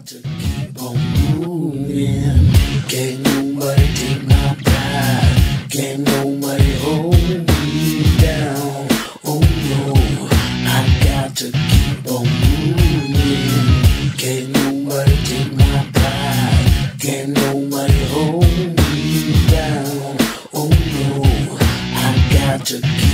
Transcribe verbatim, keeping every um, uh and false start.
to keep on moving. Can't nobody take my pride. Can't nobody hold me down. Oh no, I got to keep on moving. Can't nobody take my pride. Can't nobody hold me down. Oh no, I got to keep